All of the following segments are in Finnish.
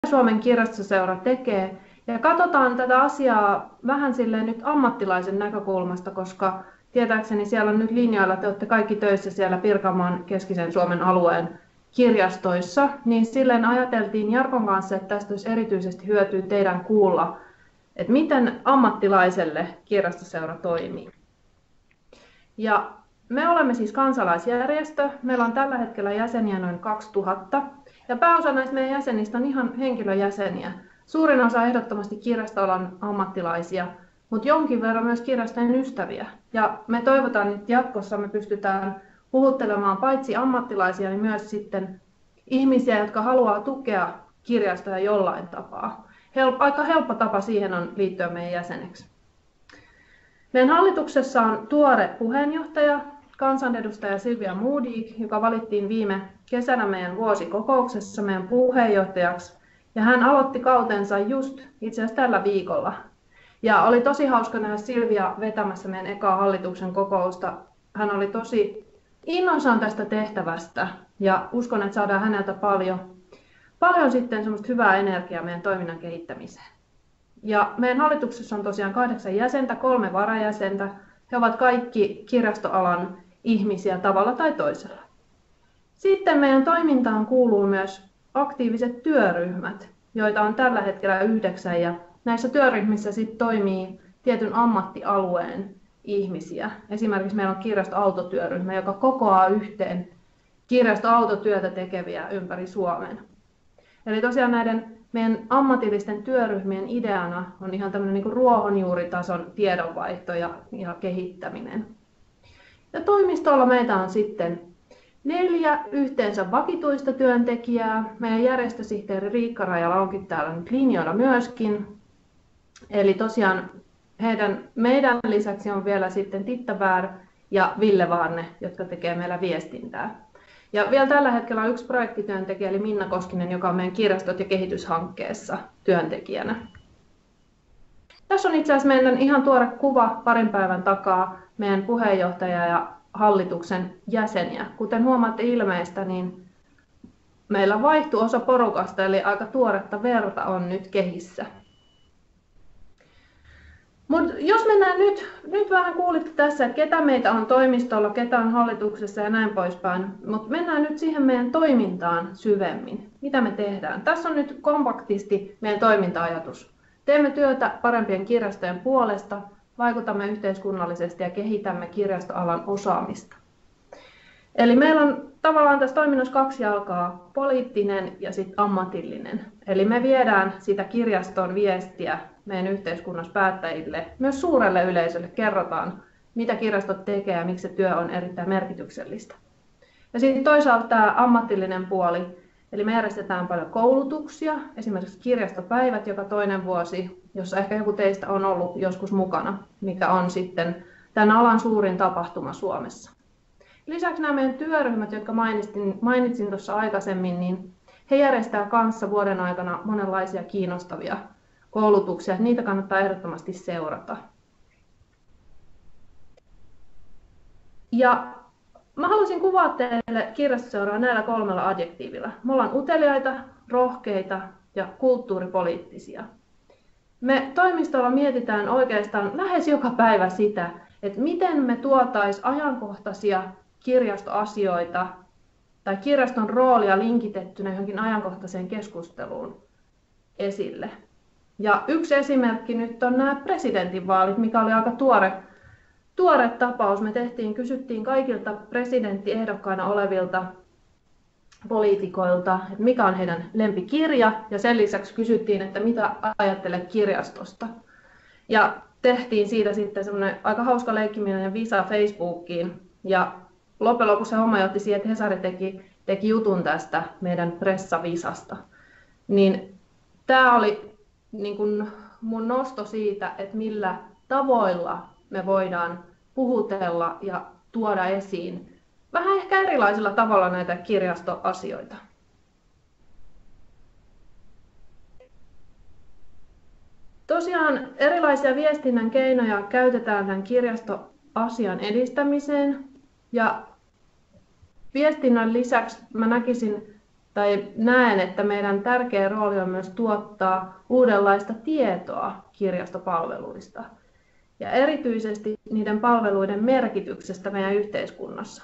Suomen kirjastoseura tekee. Ja katsotaan tätä asiaa vähän silleen nyt ammattilaisen näkökulmasta, koska tietääkseni siellä on nyt linjoilla, te olette kaikki töissä siellä Pirkanmaan keskisen Suomen alueen kirjastoissa, niin silleen ajateltiin Jarkon kanssa, että tästä olisi erityisesti hyötyä teidän kuulla, että miten ammattilaiselle kirjastoseura toimii. Ja me olemme siis kansalaisjärjestö, meillä on tällä hetkellä jäseniä noin 2000, ja pääosa näistä meidän jäsenistä on ihan henkilöjäseniä. Suurin osa ehdottomasti kirjastoalan ammattilaisia, mutta jonkin verran myös kirjastojen ystäviä. Ja me toivotaan, että jatkossa me pystytään puhuttelemaan paitsi ammattilaisia, niin myös sitten ihmisiä, jotka haluaa tukea kirjastoja jollain tapaa. Aika helppo tapa siihen on liittyä meidän jäseneksi. Meidän hallituksessa on tuore puheenjohtaja, kansanedustaja Silvia Modig, joka valittiin viime kesänä meidän vuosikokouksessa meidän puheenjohtajaksi. Ja hän aloitti kautensa just itse asiassa tällä viikolla. Ja oli tosi hauska nähdä Silvia vetämässä meidän ekaa hallituksen kokousta. Hän oli tosi innoissaan tästä tehtävästä ja uskon, että saadaan häneltä paljon sitten semmoista hyvää energiaa meidän toiminnan kehittämiseen. Ja meidän hallituksessa on tosiaan 8 jäsentä, 3 varajäsentä. He ovat kaikki kirjastoalan ihmisiä tavalla tai toisella. Sitten meidän toimintaan kuuluu myös aktiiviset työryhmät, joita on tällä hetkellä 9. Ja näissä työryhmissä sitten toimii tietyn ammattialueen ihmisiä. Esimerkiksi meillä on kirjastoautotyöryhmä, joka kokoaa yhteen kirjastoautotyötä tekeviä ympäri Suomen. Eli tosiaan näiden meidän ammatillisten työryhmien ideana on ihan tämmöinen niin kuin ruohonjuuritason tiedonvaihto ja kehittäminen. Ja toimistolla meitä on sitten 4 yhteensä vakituista työntekijää. Meidän järjestösihteeri Riikka Rajala onkin täällä nyt linjoilla myöskin. Eli tosiaan meidän lisäksi on vielä sitten Titta Bär ja Ville Vaarne, jotka tekee meillä viestintää. Ja vielä tällä hetkellä on 1 projektityöntekijä, eli Minna Koskinen, joka on meidän kirjastot- ja kehityshankkeessa työntekijänä. Tässä on itse asiassa meidän ihan tuore kuva parin päivän takaa meidän puheenjohtaja ja hallituksen jäseniä. Kuten huomaatte ilmeistä, niin meillä vaihtui osa porukasta, eli aika tuoretta verta on nyt kehissä. Mut jos mennään nyt vähän kuulitte tässä, että ketä meitä on toimistolla, ketä on hallituksessa ja näin poispäin. Mutta mennään nyt siihen meidän toimintaan syvemmin. Mitä me tehdään? Tässä on nyt kompaktisti meidän toiminta-ajatus. Teemme työtä parempien kirjastojen puolesta, vaikutamme yhteiskunnallisesti ja kehitämme kirjastoalan osaamista. Eli meillä on tavallaan tässä toiminnassa 2 jalkaa, poliittinen ja sitten ammatillinen. Eli me viedään sitä kirjaston viestiä meidän yhteiskunnassa päättäjille, myös suurelle yleisölle kerrotaan, mitä kirjastot tekee ja miksi se työ on erittäin merkityksellistä. Ja sitten toisaalta tämä ammatillinen puoli, eli me järjestetään paljon koulutuksia, esimerkiksi kirjastopäivät joka toinen vuosi, jossa ehkä joku teistä on ollut joskus mukana, mikä on sitten tämän alan suurin tapahtuma Suomessa. Lisäksi nämä meidän työryhmät, jotka mainitsin tuossa aikaisemmin, niin he järjestävät kanssa vuoden aikana monenlaisia kiinnostavia koulutuksia. Niitä kannattaa ehdottomasti seurata. Ja mä haluaisin kuvaa teille kirjastoseuraa näillä 3 adjektiivilla. Me ollaan uteliaita, rohkeita ja kulttuuripoliittisia. Me toimistolla mietitään oikeastaan lähes joka päivä sitä, että miten me tuotaisiin ajankohtaisia kirjastoasioita tai kirjaston roolia linkitettynä johonkin ajankohtaiseen keskusteluun esille. Ja yksi esimerkki nyt on nämä presidentinvaalit, mikä oli aika tuore tapaus. Me kysyttiin kaikilta presidenttiehdokkaina olevilta poliitikoilta, että mikä on heidän lempikirja, ja sen lisäksi kysyttiin, että mitä ajattelee kirjastosta. Ja tehtiin siitä sitten semmoinen aika hauska leikkimielinen visa Facebookiin, ja loppujen lopuksi se homma johti siihen, että Hesari teki jutun tästä meidän pressavisasta. Niin tämä oli niin kuin mun nosto siitä, että millä tavoilla me voidaan puhutella ja tuoda esiin vähän ehkä erilaisilla tavalla näitä kirjastoasioita. Tosiaan erilaisia viestinnän keinoja käytetään tämän kirjastoasian edistämiseen. Ja viestinnän lisäksi mä näkisin tai näen, että meidän tärkeä rooli on myös tuottaa uudenlaista tietoa kirjastopalveluista ja erityisesti niiden palveluiden merkityksestä meidän yhteiskunnassa.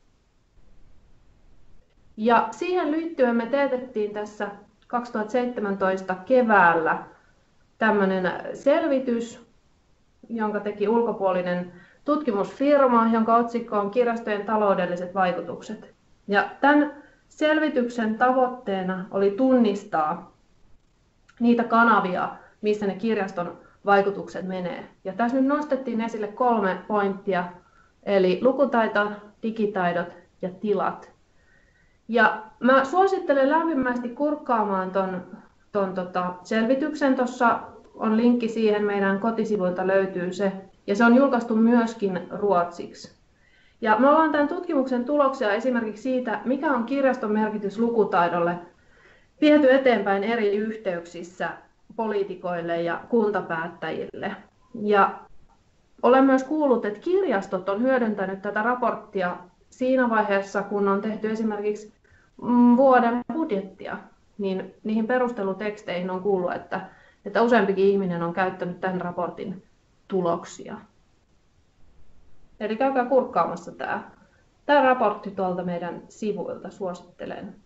Ja siihen liittyen me teetettiin tässä 2017 keväällä tämmöinen selvitys, jonka teki ulkopuolinen tutkimusfirma, jonka otsikko on Kirjastojen taloudelliset vaikutukset. Ja tämän selvityksen tavoitteena oli tunnistaa niitä kanavia, missä ne kirjaston vaikutukset menee. Ja tässä nyt nostettiin esille 3 pointtia, eli lukutaito, digitaidot ja tilat. Ja mä suosittelen lämpimästi kurkkaamaan ton selvityksen. Tuossa on linkki siihen, meidän kotisivuilta löytyy se. Ja se on julkaistu myöskin ruotsiksi. Ja me ollaan tämän tutkimuksen tuloksia esimerkiksi siitä, mikä on kirjaston merkitys lukutaidolle, viety eteenpäin eri yhteyksissä poliitikoille ja kuntapäättäjille. Ja olen myös kuullut, että kirjastot on hyödyntänyt tätä raporttia siinä vaiheessa, kun on tehty esimerkiksi vuoden budjettia, niin niihin perusteluteksteihin on kuullut, että useampikin ihminen on käyttänyt tämän raportin tuloksia. Eli käykää kurkkaamassa tämä raportti tuolta meidän sivuilta, suosittelen.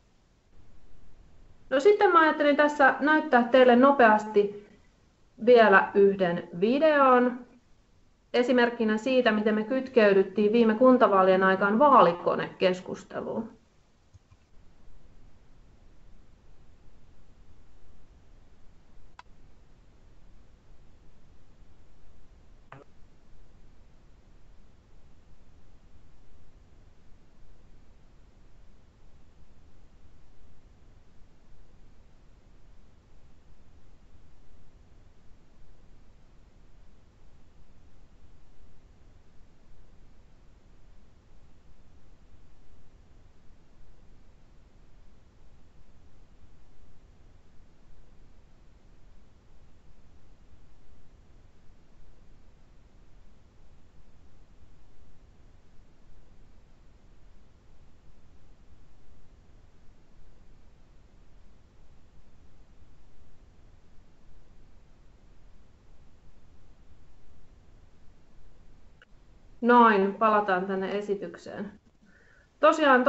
No sitten mä ajattelin tässä näyttää teille nopeasti vielä yhden videon esimerkkinä siitä, miten me kytkeydyttiin viime kuntavaalien aikaan vaalikonekeskusteluun. Noin, palataan tänne esitykseen. Tosiaan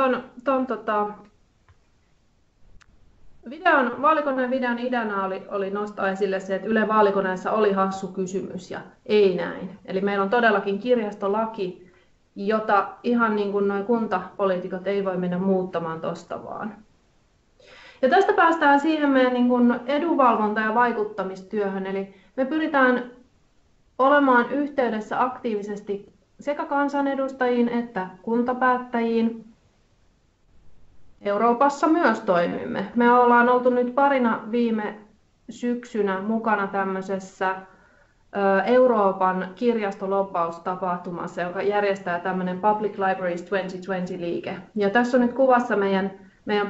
vaalikoneen videon ideana oli nostaa esille se, että Yle Vaalikoneessa oli hassu kysymys ja ei näin. Eli meillä on todellakin kirjastolaki, jota ihan niin kuin nuo kuntapoliitikot ei voi mennä muuttamaan tuosta vaan. Ja tästä päästään siihen meidän niin kuin edunvalvonta- ja vaikuttamistyöhön. Eli me pyritään olemaan yhteydessä aktiivisesti sekä kansanedustajiin että kuntapäättäjiin. Euroopassa myös toimimme. Me ollaan oltu nyt parina viime syksynä mukana tämmöisessä Euroopan kirjastolobbaustapahtumassa, joka järjestää tämmöinen Public Libraries 2020-liike. Ja tässä on nyt kuvassa meidän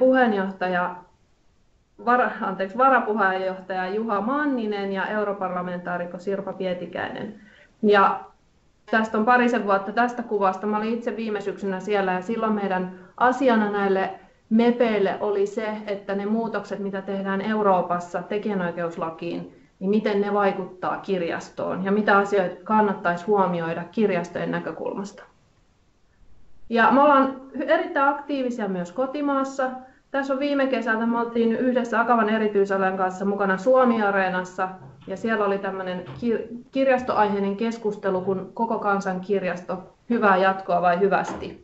varapuheenjohtaja Juha Manninen ja europarlamentaarikko Sirpa Pietikäinen. Ja tästä on parisen vuotta tästä kuvasta. Mä olin itse viime syksynä siellä ja silloin meidän asiana näille MEPeille oli se, että ne muutokset, mitä tehdään Euroopassa tekijänoikeuslakiin, niin miten ne vaikuttaa kirjastoon ja mitä asioita kannattaisi huomioida kirjastojen näkökulmasta. Ja me ollaan erittäin aktiivisia myös kotimaassa. Tässä on viime kesältä, me oltiin yhdessä Akavan erityisalueen kanssa mukana Suomi-areenassa ja siellä oli tämmöinen kirjastoaiheinen keskustelu kuin Koko kansan kirjasto, hyvää jatkoa vai hyvästi.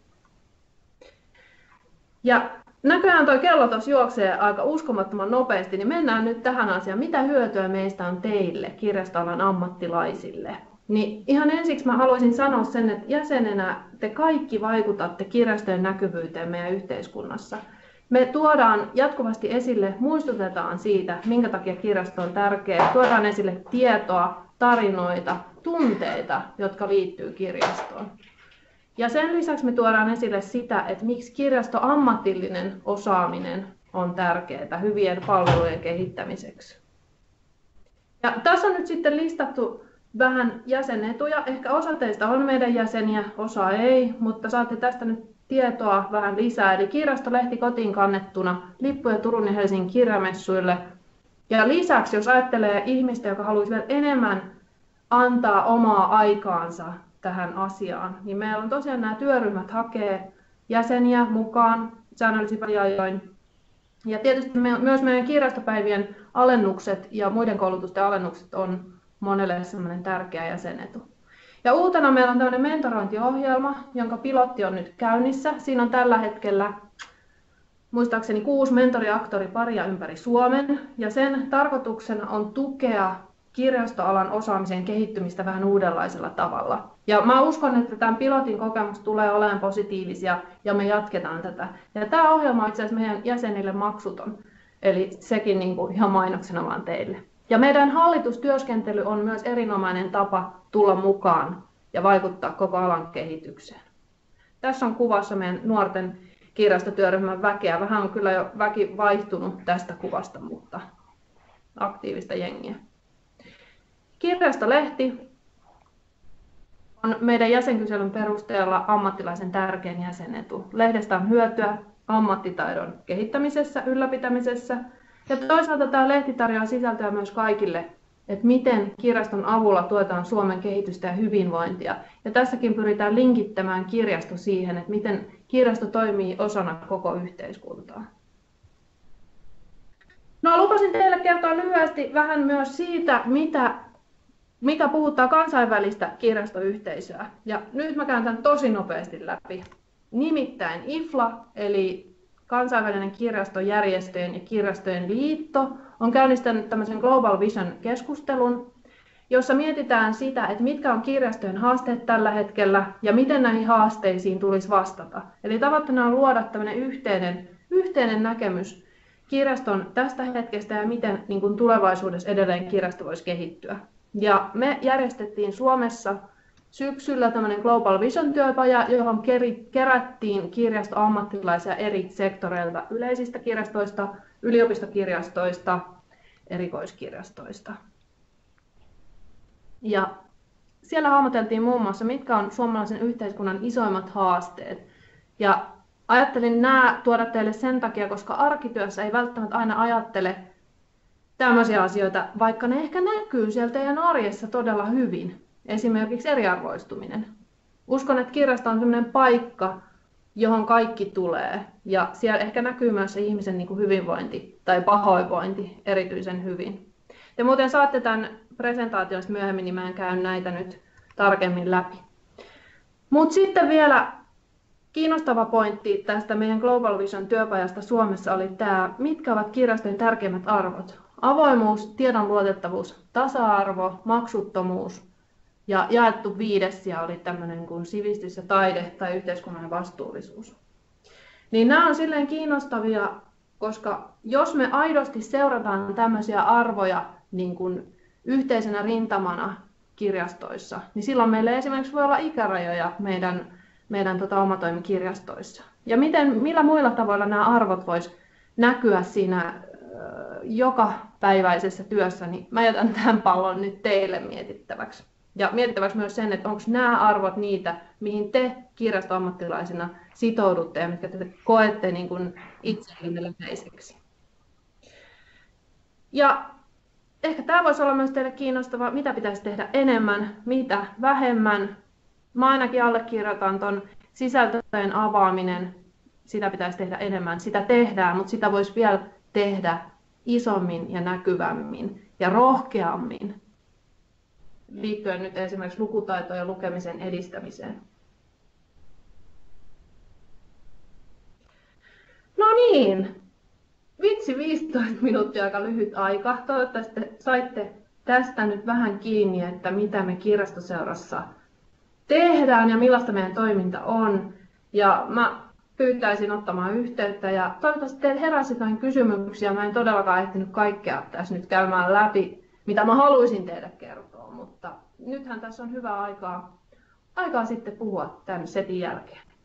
Ja näköjään tuo kello tuossa juoksee aika uskomattoman nopeasti, niin mennään nyt tähän asiaan. Mitä hyötyä meistä on teille, kirjastoalan ammattilaisille? Niin ihan ensiksi mä haluaisin sanoa sen, että jäsenenä te kaikki vaikutatte kirjastojen näkyvyyteen meidän yhteiskunnassa. Me tuodaan jatkuvasti esille, muistutetaan siitä, minkä takia kirjasto on tärkeä. Tuodaan esille tietoa, tarinoita, tunteita, jotka liittyy kirjastoon. Ja sen lisäksi me tuodaan esille sitä, että miksi kirjastoammatillinen osaaminen on tärkeää hyvien palvelujen kehittämiseksi. Ja tässä on nyt sitten listattu vähän jäsenetuja. Ehkä osa teistä on meidän jäseniä, osa ei, mutta saatte tästä nyt tietoa vähän lisää. Eli kirjastolehti kotiin kannettuna, lippuja Turun ja Helsingin kirjamessuille. Ja lisäksi, jos ajattelee ihmistä, joka haluaisi vielä enemmän antaa omaa aikaansa tähän asiaan, niin meillä on tosiaan nämä työryhmät hakee jäseniä mukaan säännöllisin väliajoin. Ja tietysti myös meidän kirjastopäivien alennukset ja muiden koulutusten alennukset on monelle sellainen tärkeä jäsenetu. Ja uutena meillä on tämmöinen mentorointiohjelma, jonka pilotti on nyt käynnissä. Siinä on tällä hetkellä muistaakseni 6 mentoriaktoriparia ympäri Suomen. Ja sen tarkoituksena on tukea kirjastoalan osaamisen kehittymistä vähän uudenlaisella tavalla. Ja mä uskon, että tämän pilotin kokemus tulee olemaan positiivisia ja me jatketaan tätä. Ja tämä ohjelma on itse asiassa meidän jäsenille maksuton. Eli sekin niin kuin ihan mainoksena vaan teille. Ja meidän hallitustyöskentely on myös erinomainen tapa tulla mukaan ja vaikuttaa koko alan kehitykseen. Tässä on kuvassa meidän nuorten kirjastotyöryhmän väkeä. Vähän on kyllä jo väki vaihtunut tästä kuvasta, mutta aktiivista jengiä. Kirjastolehti on meidän jäsenkyselyn perusteella ammattilaisen tärkein jäsenetu. Lehdestä on hyötyä ammattitaidon kehittämisessä, ylläpitämisessä. Ja toisaalta tämä lehti tarjoaa sisältöä myös kaikille, että miten kirjaston avulla tuetaan Suomen kehitystä ja hyvinvointia. Ja tässäkin pyritään linkittämään kirjasto siihen, että miten kirjasto toimii osana koko yhteiskuntaa. No, lupasin teille kertoa lyhyesti vähän myös siitä, mikä puhuttaa kansainvälistä kirjastoyhteisöä. Ja nyt mä käyn tämän tosi nopeasti läpi. Nimittäin IFLA, eli Kansainvälinen kirjastojärjestöjen ja kirjastojen liitto, on käynnistänyt tämmöisen Global Vision-keskustelun, jossa mietitään sitä, että mitkä on kirjastojen haasteet tällä hetkellä ja miten näihin haasteisiin tulisi vastata. Eli tavoitteena on luoda tämmöinen yhteinen näkemys kirjaston tästä hetkestä ja miten niin kuin tulevaisuudessa edelleen kirjasto voisi kehittyä. Ja me järjestettiin Suomessa syksyllä tämmöinen Global Vision-työpaja, johon kerättiin kirjastoammattilaisia eri sektoreilta, yleisistä kirjastoista, yliopistokirjastoista, erikoiskirjastoista. Ja siellä hahmoteltiin muun muassa, mitkä on suomalaisen yhteiskunnan isoimmat haasteet. Ja ajattelin nämä tuoda teille sen takia, koska arkityössä ei välttämättä aina ajattele tämmöisiä asioita, vaikka ne ehkä näkyy sieltä teidän arjessa todella hyvin. Esimerkiksi eriarvoistuminen. Uskon, että kirjasto on sellainen paikka, johon kaikki tulee. Ja siellä ehkä näkyy myös se ihmisen niin kuin hyvinvointi tai pahoinvointi erityisen hyvin. Te muuten saatte tämän presentaatiosta myöhemmin, niin mä en käy näitä nyt tarkemmin läpi. Mutta sitten vielä kiinnostava pointti tästä meidän Global Vision -työpajasta Suomessa oli tämä, mitkä ovat kirjastojen tärkeimmät arvot. Avoimuus, tiedon luotettavuus, tasa-arvo, maksuttomuus ja jaettu 5. sija oli tämmöinen kuin sivistys ja taide tai yhteiskunnallinen vastuullisuus. Niin nämä on silleen kiinnostavia, koska jos me aidosti seurataan tämmöisiä arvoja niin kuin yhteisenä rintamana kirjastoissa, niin silloin meillä esimerkiksi voi olla ikärajoja meidän omatoimikirjastoissa. Ja millä muilla tavoilla nämä arvot vois näkyä siinä jokapäiväisessä työssä, niin mä jätän tämän pallon nyt teille mietittäväksi. Ja mietittäväksi myös sen, että onko nämä arvot niitä, mihin te kirjastoammattilaisina sitoudutte ja mitkä te koette niin kuin itsellenne läheiseksi. Ja ehkä tämä voisi olla myös teille kiinnostava, mitä pitäisi tehdä enemmän, mitä vähemmän. Mä ainakin allekirjoitan tuon sisältöjen avaaminen, sitä pitäisi tehdä enemmän. Sitä tehdään, mutta sitä voisi vielä tehdä isommin ja näkyvämmin ja rohkeammin liittyen nyt esimerkiksi lukutaitoon ja lukemisen edistämiseen. No niin, vitsi 15 minuuttia aika lyhyt aika. Toivottavasti saitte tästä nyt vähän kiinni, että mitä me kirjastoseurassa tehdään ja millaista meidän toiminta on. Ja mä pyytäisin ottamaan yhteyttä ja toivottavasti teille heräsi jotain kysymyksiä. Mä en todellakaan ehtinyt kaikkea tässä nyt käymään läpi, mitä mä haluaisin teille kertoa, mutta nythän tässä on hyvä aikaa sitten puhua tämän setin jälkeen.